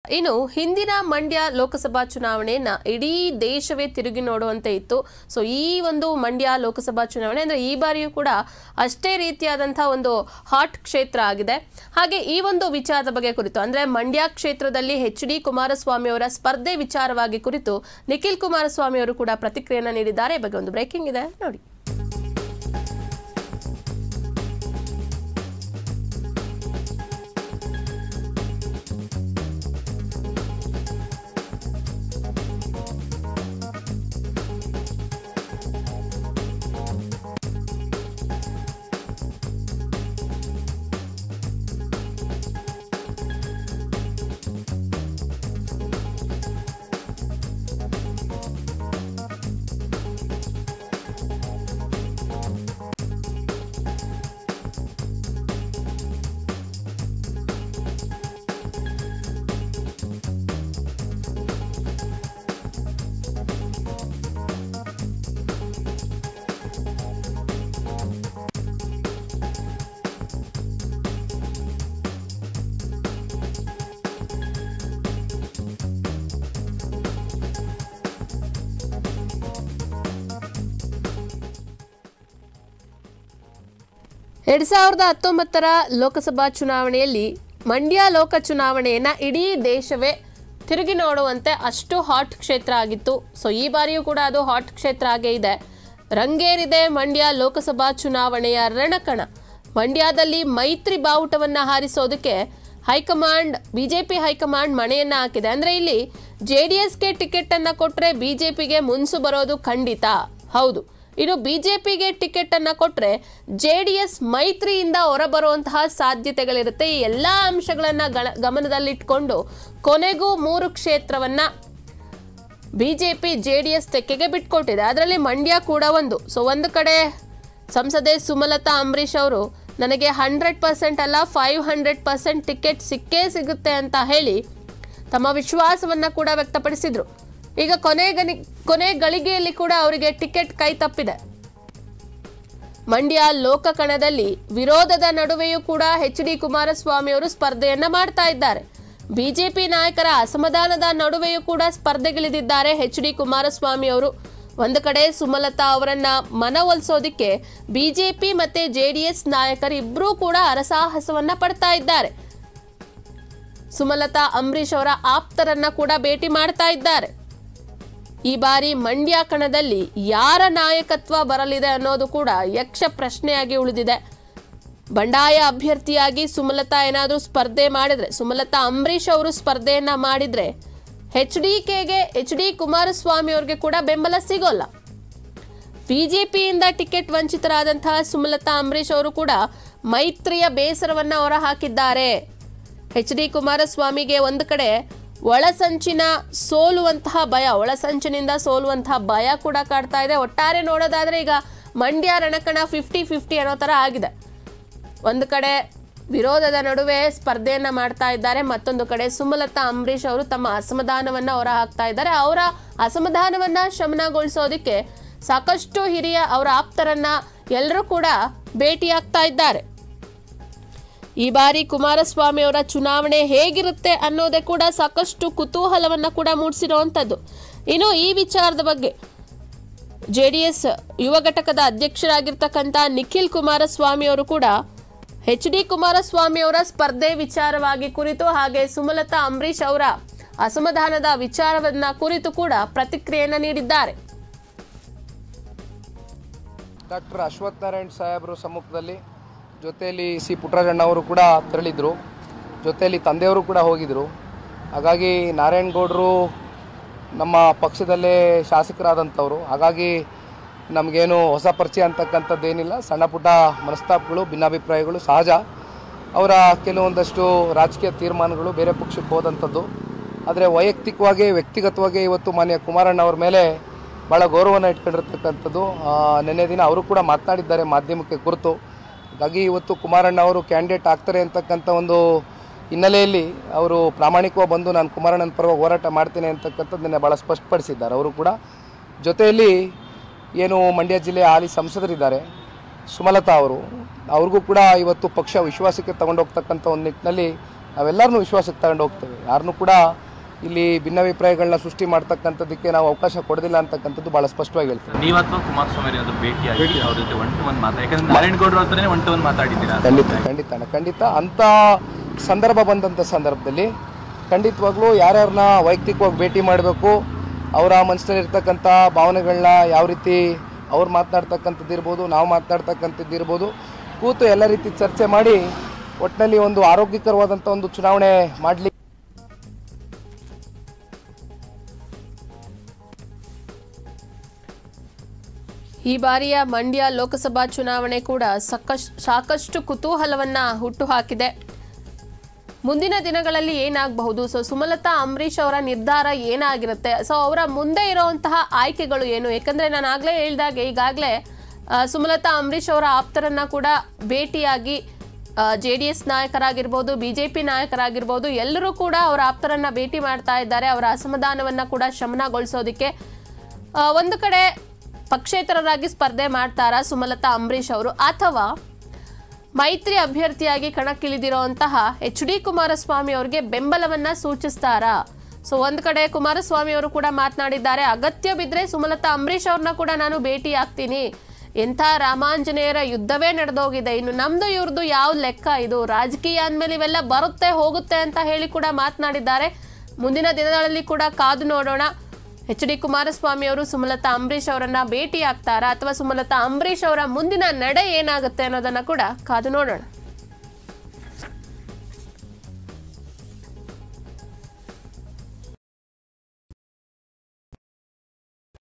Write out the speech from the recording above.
ಇನ್ನು ಹಿಂದಿನ ಮಂಡ್ಯ ಲೋಕಸಭಾ ಚುನಾವಣೆಯನ್ನ ಇಡೀ ದೇಶವೇ ತಿರುಗಿ ನೋಡುವಂತೆ ಇತ್ತು. ಸೊ ಈ ಒಂದು ಮಂಡ್ಯ ಲೋಕಸಭಾ ಚುನಾವಣೆ ಅಂದ್ರೆ ಈ ಬಾರಿಯೂ ಕೂಡ ಅಷ್ಟೇ ರೀತಿಯಾದಂತಹ ಒಂದು ಹಾಟ್ ಕ್ಷೇತ್ರ ಆಗಿದೆ. ಹಾಗೆ ಈ ಒಂದು ವಿಚಾರದ ಬಗ್ಗೆ ಕುರಿತು ಅಂದ್ರೆ ಮಂಡ್ಯ ಕ್ಷೇತ್ರದಲ್ಲಿ HD ಕುಮಾರಸ್ವಾಮಿ ಅವರ ಸ್ಪರ್ಧೆ ವಿಚಾರವಾಗಿ ಕುರಿತು ನಿಖಿಲ್ ಕುಮಾರಸ್ವಾಮಿ ಅವರು ಕೂಡ ಪ್ರತಿಕ್ರಿಯೆಯನ್ನು ನೀಡಿದ್ದಾರೆ. ಈ ಬಗ್ಗೆ ಒಂದು ಬ್ರೇಕಿಂಗ್ ಇದೆ ನೋಡಿ. ಎರಡ್ 2019 ಲೋಕಸಭಾ ಚುನಾವಣೆಯಲ್ಲಿ ಮಂಡ್ಯ ಲೋಕ ಚುನಾವಣೆಯನ್ನ ಇಡೀ ದೇಶವೇ ತಿರುಗಿ ನೋಡುವಂತೆ ಅಷ್ಟು ಹಾಟ್ ಕ್ಷೇತ್ರ ಆಗಿತ್ತು. ಸೊ ಈ ಬಾರಿಯೂ ಕೂಡ ಅದು ಹಾಟ್ ಕ್ಷೇತ್ರ ಆಗೇ ಇದೆ. ರಂಗೇರಿದೆ ಮಂಡ್ಯ ಲೋಕಸಭಾ ಚುನಾವಣೆಯ ರಣಕಣ. ಮಂಡ್ಯದಲ್ಲಿ ಮೈತ್ರಿ ಬಾವುಟವನ್ನ ಹಾರಿಸೋದಕ್ಕೆ ಹೈಕಮಾಂಡ್ ಬಿಜೆಪಿ ಹೈಕಮಾಂಡ್ ಮಣೆಯನ್ನ ಹಾಕಿದೆ. ಅಂದ್ರೆ ಇಲ್ಲಿ JDSಗೆ ಟಿಕೆಟ್ ಅನ್ನ ಕೊಟ್ರೆ ಬಿಜೆಪಿಗೆ ಮುನ್ಸು ಬರೋದು ಖಂಡಿತ ಹೌದು. ಇನ್ನು ಬಿಜೆಪಿಗೆ ಟಿಕೆಟ್ ಅನ್ನ ಕೊಟ್ರೆ JDS ಮೈತ್ರಿಯಿಂದ ಹೊರಬರುವಂತಹ ಸಾಧ್ಯತೆಗಳಿರುತ್ತೆ. ಈ ಎಲ್ಲಾ ಅಂಶಗಳನ್ನ ಗಮನದಲ್ಲಿಟ್ಕೊಂಡು ಕೊನೆಗೂ 3 ಕ್ಷೇತ್ರವನ್ನ ಬಿಜೆಪಿ JDS ತೆಕ್ಕೆಗೆ ಬಿಟ್ಕೊಟ್ಟಿದೆ. ಅದರಲ್ಲಿ ಮಂಡ್ಯ ಕೂಡ ಒಂದು. ಸೊ ಒಂದು ಕಡೆ ಸಂಸದೆ ಸುಮಲತಾ ಅಂಬರೀಶ್ ಅವರು ನನಗೆ 100% ಅಲ್ಲ 500% ಟಿಕೆಟ್ ಸಿಕ್ಕೇ ಸಿಗುತ್ತೆ ಅಂತ ಹೇಳಿ ತಮ್ಮ ವಿಶ್ವಾಸವನ್ನ ಕೂಡ ವ್ಯಕ್ತಪಡಿಸಿದ್ರು. ಈಗ ಕೊನೆ ಗಳಿಗೆಯಲ್ಲಿ ಕೂಡ ಅವರಿಗೆ ಟಿಕೆಟ್ ಕೈ ತಪ್ಪಿದೆ. ಮಂಡ್ಯ ಲೋಕ ಕಣದಲ್ಲಿ ವಿರೋಧದ ನಡುವೆಯೂ ಕೂಡ HD ಕುಮಾರಸ್ವಾಮಿ ಅವರು ಸ್ಪರ್ಧೆಯನ್ನ ಮಾಡ್ತಾ ಇದ್ದಾರೆ. ಬಿಜೆಪಿ ನಾಯಕರ ಅಸಮಾಧಾನದ ನಡುವೆಯೂ ಕೂಡ ಸ್ಪರ್ಧೆಗಿಳಿದಿದ್ದಾರೆ HD ಕುಮಾರಸ್ವಾಮಿ ಅವರು. ಒಂದು ಕಡೆ ಸುಮಲತಾ ಅವರನ್ನ ಮನವೊಲಿಸೋದಿಕ್ಕೆ ಬಿಜೆಪಿ ಮತ್ತೆ JDS ನಾಯಕರು ಇಬ್ಬರೂ ಕೂಡ ಹರಸಾಹಸವನ್ನ ಪಡ್ತಾ ಇದ್ದಾರೆ. ಸುಮಲತಾ ಅಂಬರೀಶ್ ಅವರ ಆಪ್ತರನ್ನ ಕೂಡ ಭೇಟಿ ಮಾಡ್ತಾ ಇದ್ದಾರೆ. ಈ ಬಾರಿ ಮಂಡ್ಯ ಕಣದಲ್ಲಿ ಯಾರ ನಾಯಕತ್ವ ಬರಲಿದೆ ಅನ್ನೋದು ಕೂಡ ಯಕ್ಷ ಪ್ರಶ್ನೆಯಾಗಿ ಉಳಿದಿದೆ. ಬಂಡಾಯ ಅಭ್ಯರ್ಥಿಯಾಗಿ ಸುಮಲತಾ ಏನಾದರೂ ಸ್ಪರ್ಧೆ ಮಾಡಿದ್ರೆ, ಸುಮಲತಾ ಅಂಬರೀಶ್ ಅವರು ಸ್ಪರ್ಧೆಯನ್ನ ಮಾಡಿದ್ರೆ HDKಗೆ HD ಕುಮಾರಸ್ವಾಮಿ ಅವ್ರಿಗೆ ಕೂಡ ಬೆಂಬಲ ಸಿಗೋಲ್ಲ. ಬಿಜೆಪಿಯಿಂದ ಟಿಕೆಟ್ ವಂಚಿತರಾದಂತಹ ಸುಮಲತಾ ಅಂಬರೀಶ್ ಅವರು ಕೂಡ ಮೈತ್ರಿಯ ಬೇಸರವನ್ನ ಹೊರ ಹಾಕಿದ್ದಾರೆ. HD ಕುಮಾರಸ್ವಾಮಿಗೆ ಒಂದು ಕಡೆ ಒಳಸಂಚಿನ ಸೋಲುವಂತಹ ಭಯ, ಒಳಸಂಚಿನಿಂದ ಸೋಲುವಂತಹ ಭಯ ಕೂಡ ಕಾಡ್ತಾ ಇದೆ. ಒಟ್ಟಾರೆ ನೋಡೋದಾದ್ರೆ ಈಗ ಮಂಡ್ಯ ರಣಕಣ 50-50 ಅನ್ನೋ ತರ ಆಗಿದೆ. ಒಂದು ಕಡೆ ವಿರೋಧದ ನಡುವೆ ಸ್ಪರ್ಧೆಯನ್ನ ಮಾಡ್ತಾ ಇದ್ದಾರೆ, ಮತ್ತೊಂದು ಕಡೆ ಸುಮಲತಾ ಅಂಬರೀಶ್ ಅವರು ತಮ್ಮ ಅಸಮಾಧಾನವನ್ನ ಹೊರ ಹಾಕ್ತಾ ಇದ್ದಾರೆ. ಅವರ ಅಸಮಾಧಾನವನ್ನ ಶಮನಗೊಳಿಸೋದಕ್ಕೆ ಸಾಕಷ್ಟು ಹಿರಿಯ ಅವರ ಆಪ್ತರನ್ನ ಎಲ್ಲರೂ ಕೂಡ ಭೇಟಿಯಾಗ್ತಾ ಇದ್ದಾರೆ. ಈ ಬಾರಿ ಕುಮಾರಸ್ವಾಮಿ ಅವರ ಚುನಾವಣೆ ಹೇಗಿರುತ್ತೆ ಅನ್ನೋದೇ ಕೂಡ ಸಾಕಷ್ಟು ಕುತೂಹಲವನ್ನ ಕೂಡ ಮೂಡಿಸಿರುವಂಥದ್ದು. ಇನ್ನು ಈ ವಿಚಾರದ ಬಗ್ಗೆ JDS ಯುವ ಘಟಕದ ಅಧ್ಯಕ್ಷರಾಗಿರ್ತಕ್ಕಂಥ ನಿಖಿಲ್ ಕುಮಾರಸ್ವಾಮಿ ಅವರು ಕೂಡ HD ಕುಮಾರಸ್ವಾಮಿ ಅವರ ಸ್ಪರ್ಧೆ ವಿಚಾರವಾಗಿ ಕುರಿತು ಹಾಗೆ ಸುಮಲತಾ ಅಂಬರೀಶ್ ಅವರ ಅಸಮಾಧಾನದ ವಿಚಾರವನ್ನ ಕುರಿತು ಕೂಡ ಪ್ರತಿಕ್ರಿಯೆಯನ್ನ ನೀಡಿದ್ದಾರೆ. ಡಾಕ್ಟರ್ ಅಶ್ವಥ್ ನಾರಾಯಣ್ ಸಾಹೇಬರು ಸಮ್ಮುಖದಲ್ಲಿ ಜೊತೆಯಲ್ಲಿ ಸಿ ಪುಟ್ಟರಾಜಣ್ಣ ಅವರು ಕೂಡ ತೆರಳಿದ್ರು, ಜೊತೆಯಲ್ಲಿ ತಂದೆಯವರು ಕೂಡ ಹೋಗಿದ್ರು. ಹಾಗಾಗಿ ನಾರಾಯಣಗೌಡರು ನಮ್ಮ ಪಕ್ಷದಲ್ಲೇ ಶಾಸಕರಾದಂಥವ್ರು. ಹಾಗಾಗಿ ನಮಗೇನು ಹೊಸ ಪರಿಚಯ ಅಂತಕ್ಕಂಥದ್ದೇನಿಲ್ಲ. ಸಣ್ಣ ಪುಟ್ಟ ಮನಸ್ತಾಪಗಳು, ಭಿನ್ನಾಭಿಪ್ರಾಯಗಳು ಸಹಜ. ಅವರ ಕೆಲವೊಂದಷ್ಟು ರಾಜಕೀಯ ತೀರ್ಮಾನಗಳು ಬೇರೆ ಪಕ್ಷಕ್ಕೆ ಹೋದಂಥದ್ದು. ಆದರೆ ವೈಯಕ್ತಿಕವಾಗಿ ವ್ಯಕ್ತಿಗತವಾಗಿ ಇವತ್ತು ಮಾನ್ಯ ಕುಮಾರಣ್ಣ ಅವ್ರ ಮೇಲೆ ಭಾಳ ಗೌರವನ ಇಟ್ಕೊಂಡಿರ್ತಕ್ಕಂಥದ್ದು. ನಿನ್ನೆ ದಿನ ಅವರು ಕೂಡ ಮಾತನಾಡಿದ್ದಾರೆ ಮಾಧ್ಯಮಕ್ಕೆ ಕುರಿತು. ಹಾಗಾಗಿ ಇವತ್ತು ಕುಮಾರಣ್ಣ ಅವರು ಕ್ಯಾಂಡಿಡೇಟ್ ಆಗ್ತಾರೆ ಅಂತಕ್ಕಂಥ ಒಂದು ಹಿನ್ನೆಲೆಯಲ್ಲಿ ಅವರು ಪ್ರಾಮಾಣಿಕವಾಗಿ ಬಂದು ನಾನು ಕುಮಾರಣ್ಣನ ಪರವಾಗಿ ಹೋರಾಟ ಮಾಡ್ತೇನೆ ಅಂತಕ್ಕಂಥದ್ದು ನಿನ್ನೆ ಭಾಳ ಸ್ಪಷ್ಟಪಡಿಸಿದ್ದಾರೆ. ಅವರು ಕೂಡ ಜೊತೆಯಲ್ಲಿ ಏನು ಮಂಡ್ಯ ಜಿಲ್ಲೆಯ ಹಾಲಿ ಸಂಸದರಿದ್ದಾರೆ ಸುಮಲತಾ ಅವರು, ಅವ್ರಿಗೂ ಕೂಡ ಇವತ್ತು ಪಕ್ಷ ವಿಶ್ವಾಸಕ್ಕೆ ತಗೊಂಡೋಗ್ತಕ್ಕಂಥ ಒಂದು ನಿಟ್ಟಿನಲ್ಲಿ ನಾವೆಲ್ಲರನ್ನೂ ವಿಶ್ವಾಸಕ್ಕೆ ತಗೊಂಡು ಹೋಗ್ತೇವೆ. ಯಾರನ್ನೂ ಕೂಡ ಇಲ್ಲಿ ಭಿನ್ನಾಭಿಪ್ರಾಯಗಳನ್ನ ಸೃಷ್ಟಿ ಮಾಡ್ತಕ್ಕಂಥದ್ದಕ್ಕೆ ನಾವು ಅವಕಾಶ ಕೊಡೋದಿಲ್ಲ ಅಂತಕ್ಕಂಥದ್ದು ಭಾಳ ಸ್ಪಷ್ಟವಾಗಿ ಹೇಳ್ತೀವಿ. ನೀವು ಅಥವಾ ಕುಮಾರಸ್ವಾಮಿ ಅವರು ಭೇಟಿಯಾಗಿ ಅವ್ರ ಜೊತೆ ಒನ್ ಟು ಒನ್ ಮಾತಾಡಿ, ಯಾಕಂದ್ರೆ ನಾರಾಯಣಗೌಡರ ಹತ್ರನೇ ಒನ್ ಟು ಒನ್ ಮಾತಾಡಿದ್ದೀರಾ? ಖಂಡಿತ ಅಂಥ ಸಂದರ್ಭ ಬಂದಂಥ ಸಂದರ್ಭದಲ್ಲಿ ಖಂಡಿತವಾಗ್ಲೂ ಯಾರ್ಯಾರನ್ನ ವೈಯಕ್ತಿಕವಾಗಿ ಭೇಟಿ ಮಾಡಬೇಕು, ಅವರ ಮನಸ್ಸಿನಲ್ಲಿರ್ತಕ್ಕಂಥ ಭಾವನೆಗಳನ್ನ ಯಾವ ರೀತಿ ಅವ್ರು ಮಾತನಾಡ್ತಕ್ಕಂಥದ್ದು ಇರ್ಬೋದು, ನಾವು ಮಾತನಾಡ್ತಕ್ಕಂಥದ್ದು ಇರ್ಬೋದು, ಕೂತು ಎಲ್ಲ ರೀತಿ ಚರ್ಚೆ ಮಾಡಿ ಒಟ್ಟಿನಲ್ಲಿ ಒಂದು ಆರೋಗ್ಯಕರವಾದಂಥ ಒಂದು ಚುನಾವಣೆ ಮಾಡಲಿಕ್ಕೆ. ಈ ಬಾರಿಯ ಮಂಡ್ಯ ಲೋಕಸಭಾ ಚುನಾವಣೆ ಕೂಡ ಸಾಕಷ್ಟು ಕುತೂಹಲವನ್ನ ಹುಟ್ಟುಹಾಕಿದೆ. ಮುಂದಿನ ದಿನಗಳಲ್ಲಿ ಏನಾಗಬಹುದು, ಸೊ ಸುಮಲತಾ ಅಂಬರೀಶ್ ಅವರ ನಿರ್ಧಾರ ಏನಾಗಿರುತ್ತೆ, ಸೊ ಅವರ ಮುಂದೆ ಇರುವಂತಹ ಆಯ್ಕೆಗಳು ಏನು? ಯಾಕಂದ್ರೆ ನಾನು ಆಗ್ಲೇ ಹೇಳಿದಾಗೆ ಈಗಾಗಲೇ ಸುಮಲತಾ ಅಂಬರೀಶ್ ಅವರ ಆಪ್ತರನ್ನ ಕೂಡ ಭೇಟಿಯಾಗಿ JDS ನಾಯಕರಾಗಿರ್ಬೋದು, BJP ನಾಯಕರಾಗಿರ್ಬೋದು, ಎಲ್ಲರೂ ಕೂಡ ಅವರ ಆಪ್ತರನ್ನ ಭೇಟಿ ಮಾಡ್ತಾ ಇದ್ದಾರೆ. ಅವರ ಅಸಮಾಧಾನವನ್ನ ಕೂಡ ಶಮನಗೊಳಿಸೋದಕ್ಕೆ ಒಂದು ಕಡೆ ಪಕ್ಷೇತರರಾಗಿ ಸ್ಪರ್ಧೆ ಮಾಡ್ತಾರಾ ಸುಮಲತಾ ಅಂಬರೀಶ್ ಅವರು, ಅಥವಾ ಮೈತ್ರಿ ಅಭ್ಯರ್ಥಿಯಾಗಿ ಕಣಕ್ಕಿಳಿದಿರುವಂತಹ HD ಕುಮಾರಸ್ವಾಮಿ ಅವರಿಗೆ ಬೆಂಬಲವನ್ನ ಸೂಚಿಸ್ತಾರಾ? ಸೊ ಒಂದ್ ಕಡೆ ಕುಮಾರಸ್ವಾಮಿ ಅವರು ಕೂಡ ಮಾತನಾಡಿದ್ದಾರೆ, ಅಗತ್ಯ ಬಿದ್ರೆ ಸುಮಲತಾ ಅಂಬರೀಶ್ ಅವ್ರನ್ನ ಕೂಡ ನಾನು ಭೇಟಿ ಆಗ್ತೀನಿ, ಎಂಥ ರಾಮಾಂಜನೇಯರ ಯುದ್ಧವೇ ನಡೆದೋಗಿದೆ, ಇನ್ನು ನಮ್ದು ಇವ್ರದ್ದು ಯಾವ ಲೆಕ್ಕ, ಇದು ರಾಜಕೀಯ ಅಂದಮೇಲೆ ಇವೆಲ್ಲ ಬರುತ್ತೆ ಹೋಗುತ್ತೆ ಅಂತ ಹೇಳಿ ಕೂಡ ಮಾತನಾಡಿದ್ದಾರೆ. ಮುಂದಿನ ದಿನಗಳಲ್ಲಿ ಕೂಡ ಕಾದು ನೋಡೋಣ. HD ಕುಮಾರಸ್ವಾಮಿ ಅವರು ಸುಮಲತಾ ಅಂಬರೀಶ್ ಅವರನ್ನ ಭೇಟಿ ಆಗ್ತಾರಾ, ಅಥವಾ ಸುಮಲತಾ ಅಂಬರೀಶ್ ಅವರ ಮುಂದಿನ ನಡೆ ಏನಾಗುತ್ತೆ ಅನ್ನೋದನ್ನ ಕೂಡ ಕಾದು ನೋಡೋಣ.